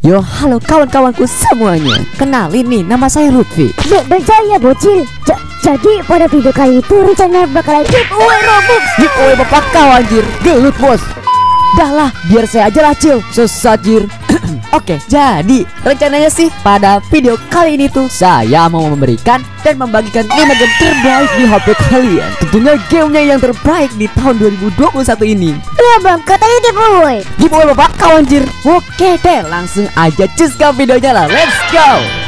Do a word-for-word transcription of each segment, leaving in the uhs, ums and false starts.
Yo, halo kawan-kawanku semuanya. Kenalin nih, nama saya Lutfi. Berjaya bocil. Ja jadi pada video kali itu rencana bakalan giveaway Robux. Giveaway bapak kau anjir. Gelut bos. Dah lah, biar saya aja lah cil. Sesajir. Oke, jadi rencananya sih pada video kali ini tuh saya mau memberikan dan membagikan lima game terbaik di H P kalian. Tentunya gamenya yang terbaik di tahun dua ribu dua puluh satu ini. Lah bang, katanya giveaway. Giveaway bapak kau anjir. Oke deh, langsung aja cus ke videonya lah. Let's go.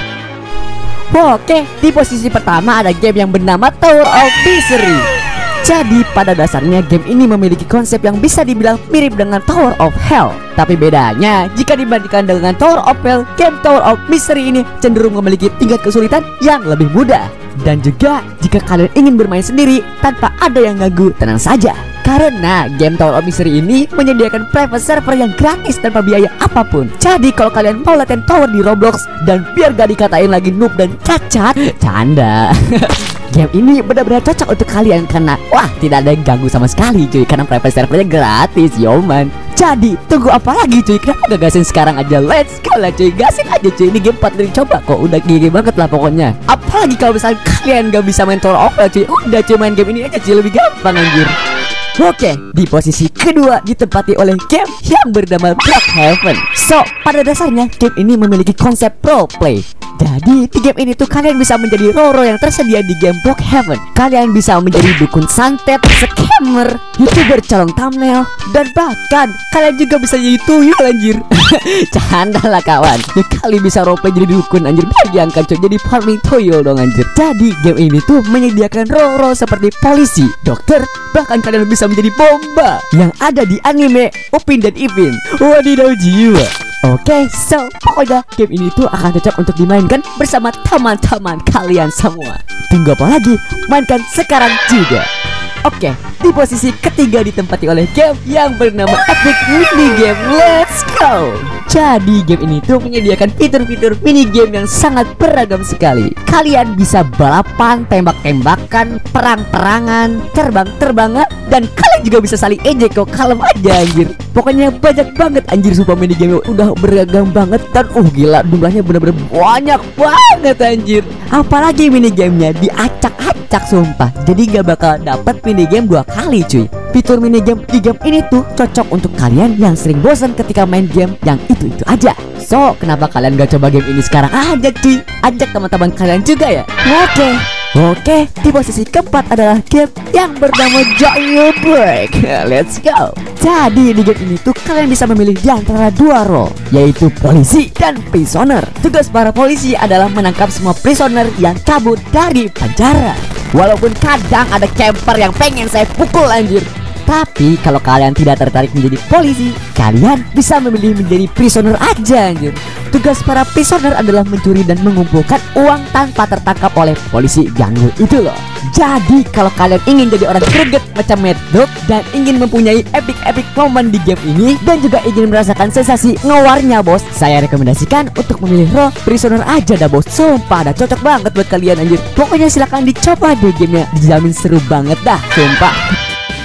Oke, di posisi pertama ada game yang bernama Tower of Misery. Jadi pada dasarnya game ini memiliki konsep yang bisa dibilang mirip dengan Tower of Hell. Tapi bedanya jika dibandingkan dengan Tower of Hell, game Tower of Misery ini cenderung memiliki tingkat kesulitan yang lebih mudah. Dan juga jika kalian ingin bermain sendiri tanpa ada yang ganggu, tenang saja, karena game Tower of Misery ini menyediakan private server yang gratis tanpa biaya apapun. Jadi kalau kalian mau latihan tower di Roblox dan biar gak dikatain lagi noob dan cacat, canda. Game ini benar-benar cocok untuk kalian karena wah, tidak ada yang ganggu sama sekali cuy, karena private servernya gratis yo man. Jadi tunggu apa lagi cuy, kenapa gak gasin sekarang aja? Let's go lah cuy, gasin aja cuy. Ini game patut dicoba kok, udah gigi banget lah pokoknya. Apalagi kalau misalnya kalian gak bisa main Tower of Hell cuy, udah cuy main game ini aja cuy, lebih gampang anjir. Oke, di posisi kedua ditempati oleh game yang bernama Brookhaven. So, pada dasarnya game ini memiliki konsep pro play. Jadi di game ini tuh kalian bisa menjadi Roro yang tersedia di game Brookhaven. Kalian bisa menjadi dukun santet, scammer, youtuber calon thumbnail, dan bahkan kalian juga bisa jadi tuyul anjir. Canda lah kawan. Ya kali bisa roleplay jadi dukun anjir, biar diangkat coy jadi farming tuyul dong anjir. Jadi game ini tuh menyediakan Roro seperti polisi, dokter, bahkan kalian bisa menjadi bomba yang ada di anime Upin dan Ipin. Wadidaw jiwa. Oke, okay, so pokoknya game ini tuh akan cocok untuk dimainkan bersama teman-teman kalian semua. Tunggu apa lagi? Mainkan sekarang juga. Oke, okay, di posisi ketiga ditempati oleh game yang bernama Epic Mini Game. Let's go. Jadi game ini tuh menyediakan fitur-fitur mini game yang sangat beragam sekali. Kalian bisa balapan, tembak-tembakan, perang-perangan, terbang-terbangan, dan kalian juga bisa saling ejek kok, kalem aja anjir. Pokoknya banyak banget anjir, sumpah mini game udah beragam banget. Dan uh gila, jumlahnya bener-bener banyak banget anjir. Apalagi mini gamenya diacak-acak sumpah. Jadi gak bakal dapet mini game dua kali cuy. Fitur mini game di game ini tuh cocok untuk kalian yang sering bosan ketika main game yang itu-itu aja. So, kenapa kalian gak coba game ini sekarang aja cuy? Ajak teman-teman kalian juga ya. Oke. Oke, di posisi keempat adalah game yang bernama Jailbreak. Let's go. Jadi di game ini tuh kalian bisa memilih di antara dua role, yaitu polisi dan prisoner. Tugas para polisi adalah menangkap semua prisoner yang kabur dari penjara. Walaupun kadang ada camper yang pengen saya pukul anjir. Tapi kalau kalian tidak tertarik menjadi polisi, kalian bisa memilih menjadi prisoner aja anjir. Tugas para prisoner adalah mencuri dan mengumpulkan uang tanpa tertangkap oleh polisi ganggu itu loh. Jadi kalau kalian ingin jadi orang greget macam Mad Dog dan ingin mempunyai epic-epic momen di game ini dan juga ingin merasakan sensasi ngewarnya bos, saya rekomendasikan untuk memilih role prisoner aja dah bos. Sumpah dah cocok banget buat kalian anjir. Pokoknya silahkan dicoba deh gamenya, dijamin seru banget dah sumpah.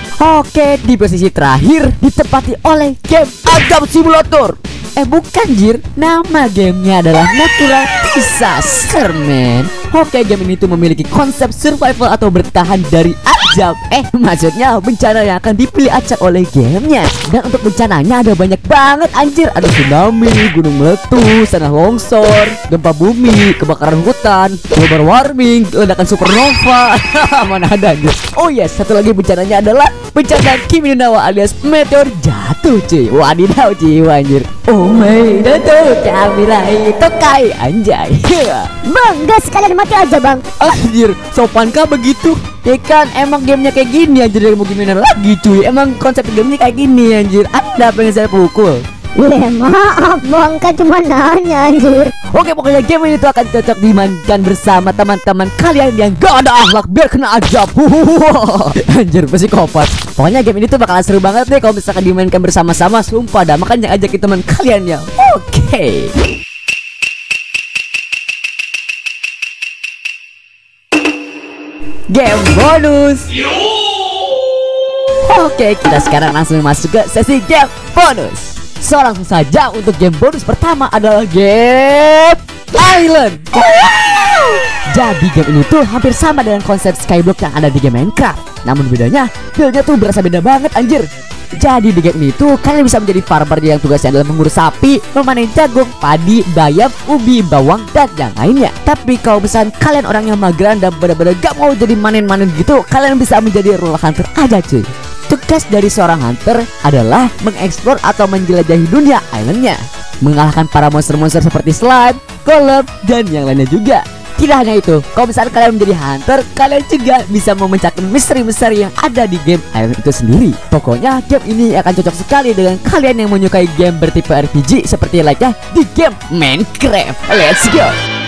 Oke, di posisi terakhir ditempati oleh game Agam Simulator. Eh bukan jir, nama gamenya adalah Natural Disaster man. Oke, game ini tuh memiliki konsep survival atau bertahan dari ajab. Eh maksudnya bencana yang akan dipilih acak oleh gamenya. Dan untuk bencananya ada banyak banget anjir. Ada tsunami, gunung meletus, tanah longsor, gempa bumi, kebakaran hutan, global warming, ledakan supernova. Mana ada anjir. Oh yes, satu lagi bencananya adalah bencana Kimi no Nawa alias meteor jatuh cuy. Wadidaw jiwa anjir. Oh my dato Kamilai Tokai anjay. Bang, gas sekalian mati aja bang. Anjir, sopankah begitu? Ya kan emang gamenya kayak gini anjir, mau gimana lagi cuy. Emang konsep gamenya kayak gini anjir. Anda pengen saya pukul? Ya maaf bang, kan cuma nanya anjir. Oke, pokoknya game ini tuh akan cocok dimainkan bersama teman-teman kalian yang gak ada akhlak biar kena ajab. Anjir, psikopat. Pokoknya game ini tuh bakalan seru banget deh kalau misalkan dimainkan bersama-sama. Sumpah dah, makanya ajakin teman kalian ya. Oke. Game bonus. Oke, kita sekarang langsung masuk ke sesi game bonus. So langsung saja untuk game bonus pertama adalah game Island. Jadi game ini tuh hampir sama dengan konsep Skyblock yang ada di game Minecraft. Namun bedanya, build-nya tuh berasa beda banget anjir. Jadi di game ini tuh kalian bisa menjadi farmer yang tugasnya adalah mengurus sapi, memanen jagung, padi, bayam, ubi, bawang, dan yang lainnya. Tapi kalau misalnya kalian orang yang mageran dan benar-benar gak mau jadi manen-manen gitu, kalian bisa menjadi role hunter aja cuy. Tugas dari seorang hunter adalah mengeksplor atau menjelajahi dunia islandnya, mengalahkan para monster-monster seperti slime, golem, dan yang lainnya juga. Tidak hanya itu, kalau misalnya kalian menjadi hunter, kalian juga bisa memecahkan misteri-misteri yang ada di game Island itu sendiri. Pokoknya game ini akan cocok sekali dengan kalian yang menyukai game bertipe R P G seperti lainnya di game Minecraft. Let's go.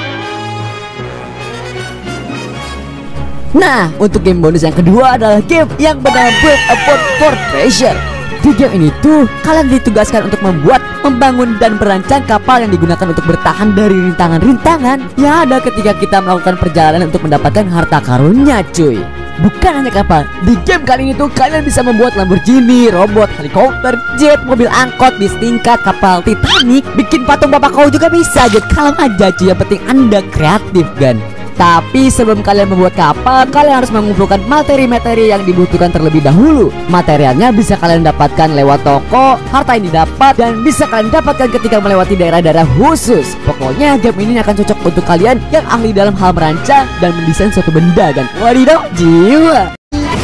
Nah, untuk game bonus yang kedua adalah game yang bernama Build a Boat for Treasure. Di game ini tuh kalian ditugaskan untuk membuat, membangun, dan merancang kapal yang digunakan untuk bertahan dari rintangan-rintangan yang ada ketika kita melakukan perjalanan untuk mendapatkan harta karunnya cuy. Bukan hanya kapal, di game kali ini tuh kalian bisa membuat Lamborghini, robot, helikopter, jet, mobil angkot, bis tingkat, kapal Titanic, bikin patung bapak kau juga bisa. Jadi kalem aja cuy, yang penting anda kreatif kan. Tapi sebelum kalian membuat kapal, kalian harus mengumpulkan materi-materi yang dibutuhkan terlebih dahulu. Materialnya bisa kalian dapatkan lewat toko, harta ini dapat dan bisa kalian dapatkan ketika melewati daerah-daerah khusus. Pokoknya game ini akan cocok untuk kalian yang ahli dalam hal merancang dan mendesain suatu benda kan. Wadidaw, jiwa.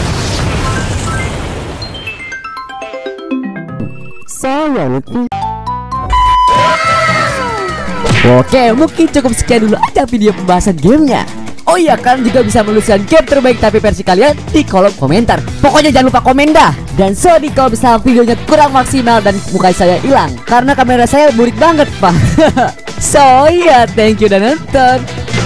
Saya Lutfi. Oke, mungkin cukup sekian dulu aja video pembahasan gamenya. Oh iya, kalian juga bisa menuliskan game terbaik tapi versi kalian di kolom komentar. Pokoknya jangan lupa komen dah. Dan sorry kalau misalnya videonya kurang maksimal dan muka saya hilang, karena kamera saya burik banget pak. So iya, thank you udah nonton.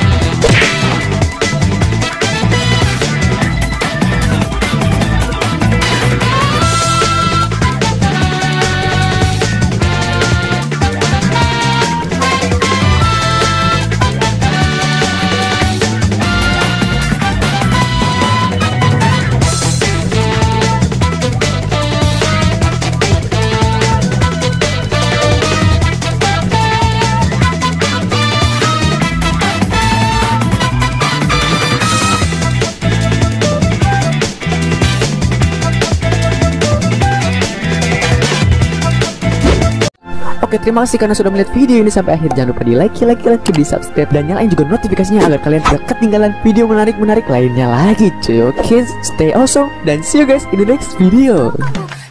Oke, terima kasih karena sudah melihat video ini sampai akhir. Jangan lupa di like, like, like, di subscribe, dan nyalain juga notifikasinya agar kalian tidak ketinggalan video menarik-menarik lainnya lagi cuy. Oke, stay awesome dan see you guys in the next video.